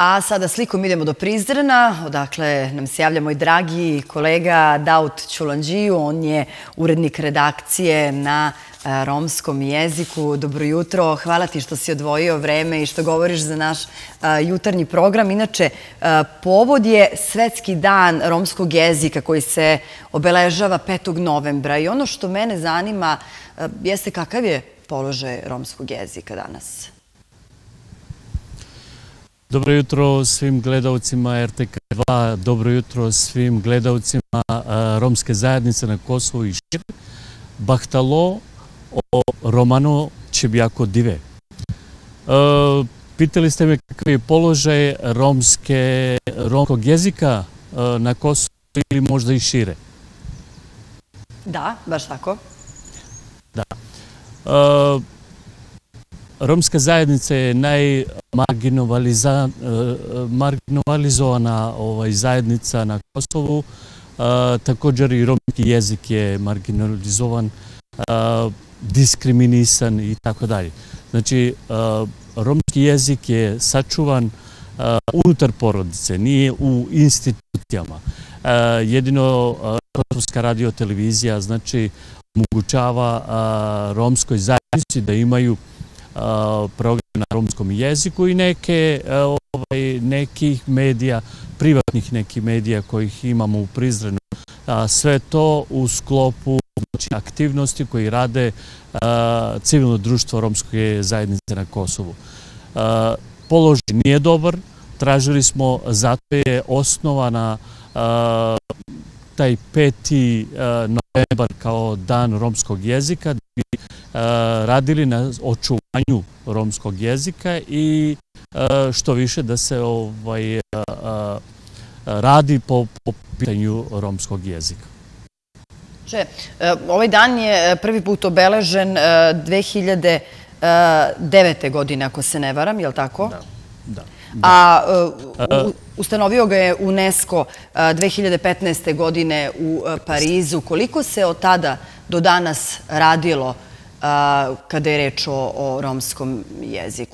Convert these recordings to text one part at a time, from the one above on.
A sada slikom idemo do Prizrena, odakle nam se javlja moj dragi kolega Daut Ćulandžiju. On je urednik redakcije na romskom jeziku. Dobro jutro, hvala ti što si odvojio vreme i što govoriš za naš jutarnji program. Inače, povod je Svetski dan romskog jezika koji se obeležava 5. novembra. I ono što mene zanima jeste kakav je položaj romskog jezika danas. Dobro jutro svim gledalcima RTK2, dobro jutro svim gledalcima romske zajednice na Kosovu i šire. Bahtalo o Romano Čebjako Dive. Pitali ste me kakav je položaj romskog jezika na Kosovu ili možda i šire? Da, baš tako. Da. Romska zajednica je najmarginalizovana zajednica na Kosovu. Također i romski jezik je marginalizovan, diskriminisan i tako dalje. Znači, romski jezik je sačuvan unutar porodice, nije u institucijama. Jedino Kosovska radiotelevizija znači omogućava romskoj zajednici da imaju program na romskom jeziku i nekih medija, privatnih nekih medija kojih imamo u Prizrenu. Sve to u sklopu aktivnosti koji rade civilno društvo romske zajednice na Kosovu. Položaj nije dobar, tražili smo, zato je osnovana taj 5. novembar kao dan romskog jezika, da bi radili na očuvanju romskog jezika i što više da se radi po pitanju romskog jezika. Ovaj dan je prvi put obeležen 2009. godine, ako se ne varam, je li tako? Da. A ustanovio ga je UNESCO 2015. godine u Parizu. Koliko se od tada do danas radilo kada je reč o romskom jeziku?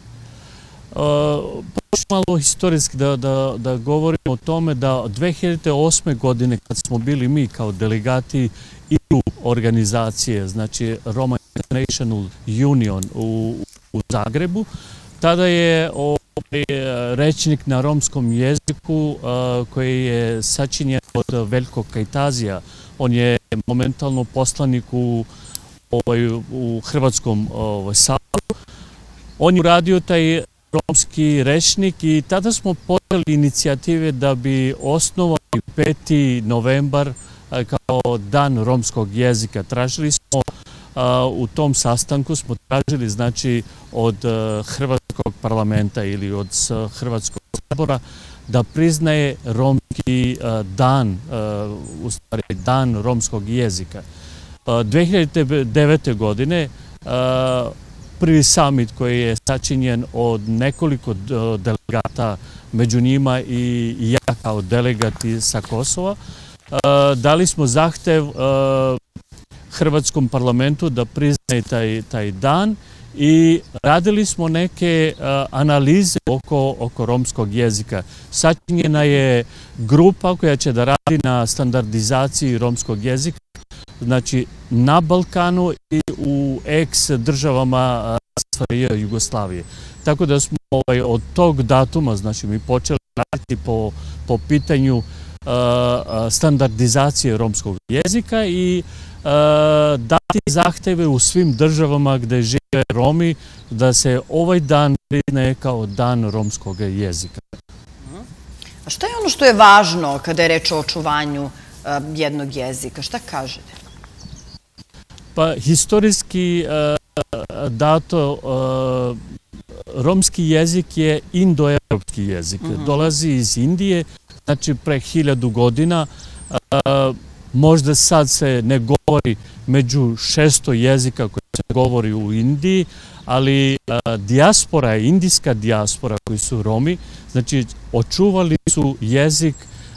Malo historijski da govorimo o tome da 2008. godine kad smo bili mi kao delegati EU organizacije, znači Roma International Union u Zagrebu, tada je rečnik na romskom jeziku koji je sačinjen od Veljko Kajtazija. On je momentalno poslanik u Hrvatskom saboru. On je uradio taj romski rečnik i tada smo podeli inicijative da bi osnovali 5. novembar kao dan romskog jezika. Tražili smo, u tom sastanku smo tražili znači od Hrvatskog parlamenta ili od Hrvatskog sabora da priznaje romski dan, u stvari dan romskog jezika. 2009. godine prvi summit koji je sačinjen od nekoliko delegata, među njima i ja kao delegat sa Kosova, dali smo zahtev Hrvatskom parlamentu da priznaje taj dan i radili smo neke analize oko romskog jezika. Sačinjena je grupa koja će da radi na standardizaciji romskog jezika, znači na Balkanu i u ex-državama SFRJ Jugoslavije. Tako da smo od tog datuma, znači mi počeli raditi po pitanju standardizacije romskog jezika i dati zahteve u svim državama gde žive Romi da se ovaj dan priznaje kao dan romskog jezika. A šta je ono što je važno kada je reč o očuvanju jednog jezika? Šta kažete? Pa historijski dato romski jezik je indoevropski jezik. Dolazi iz Indije, znači pre 1000 godina. Možda sad se ne govori među 600 jezika koji se govori u Indiji, ali dijaspora, indijska dijaspora koji su Romi, znači očuvali su jezik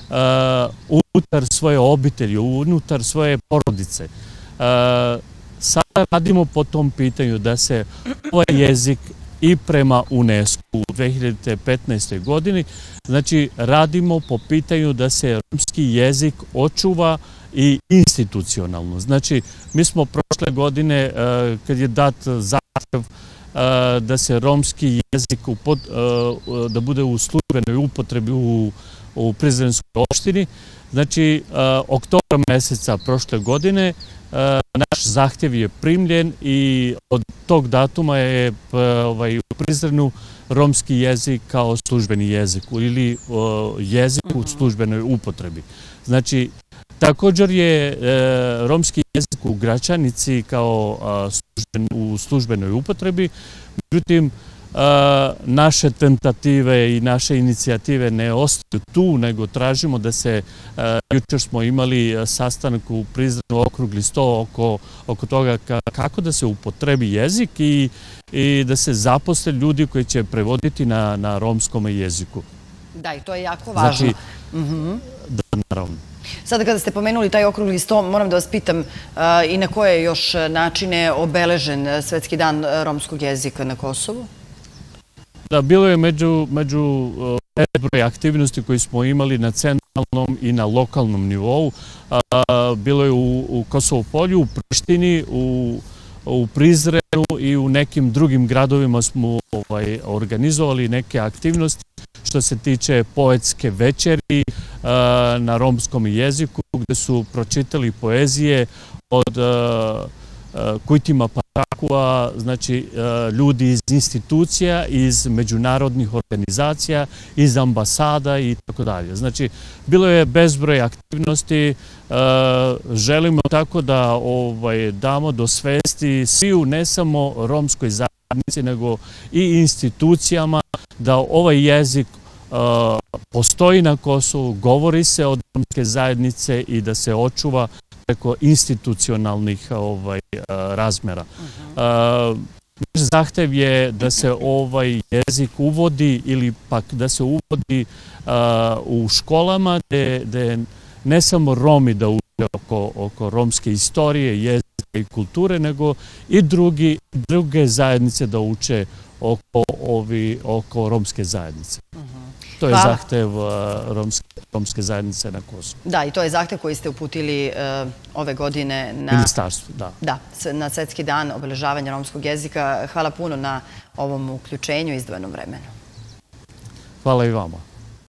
unutar svoje obitelji, unutar svoje porodice. Sada radimo po tom pitanju da se ovaj jezik i prema UNESCO u 2015. godini. Znači, radimo po pitanju da se romski jezik očuva i institucionalno. Znači, mi smo prošle godine, kad je dat zahtev da se romski jezik da bude u službenoj upotrebi u Prizrenskoj opštini, znači, oktobra meseca prošle godine naš zahtjev je primljen i od tog datuma je u Prizrenu romski jezik kao službeni jezik ili jezik u službenoj upotrebi. Znači, također je romski jezik u Gračanici kao u službenoj upotrebi, međutim, naše tentative i naše inicijative ne ostaju tu, nego tražimo da se, jučer smo imali sastanak u Prizrenu, okrugli sto oko toga kako da se upotrebi jezik i da se zaposle ljudi koji će prevoditi na romskom jeziku. Da, i to je jako važno. Da, naravno. Sada kada ste pomenuli taj okrugli sto, moram da vas pitam i na koje još načine obeležen Svetski dan romskog jezika na Kosovu? Da, bilo je među bezbroj aktivnosti koje smo imali na centralnom i na lokalnom nivou. Bilo je u Kosovu Polju, u Prištini, u Prizrenu i u nekim drugim gradovima smo organizovali neke aktivnosti što se tiče poetske večeri na romskom jeziku, gde su pročitali poezije od Kujtima Patakua, znači ljudi iz institucija, iz međunarodnih organizacija, iz ambasada i tako dalje. Znači, bilo je bezbroj aktivnosti. Želimo tako da damo do svesti sviju, ne samo romskoj zajednici, nego i institucijama, da ovaj jezik postoji na Kosovu, govori se od romske zajednice i da se očuva preko institucionalnih razmera. Naš zahtev je da se ovaj jezik uvodi ili pak da se uvodi u školama gde ne samo Romi da uče oko romske istorije, jezika i kulture, nego i druge zajednice da uče oko romske zajednice. To je zahtev romske zajednice na Kosovu. Da, i to je zahtev koji ste uputili ove godine na ministarstvu, da. Da, na Svetski dan obeležavanja romskog jezika. Hvala puno na ovom uključenju i izdvojenom vremenu. Hvala i vama.